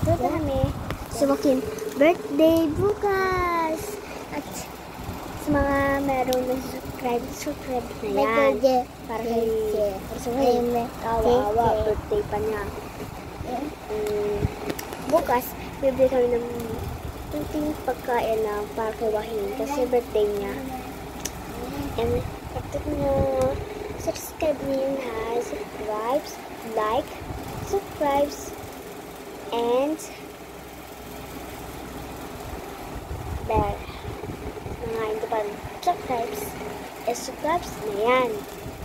Punta kami sa Joaquin birthday bukas. At sa mga meron na subscribe na yan. Para sa kawawa, birthday pa niya. Bukas, bibili kami ng kunting pagkain lang para kay Joaquin kasi birthday niya. And kapag mo subscribe niyo ha, subscribe, and bell. Mga hindi pa subscribe na yan.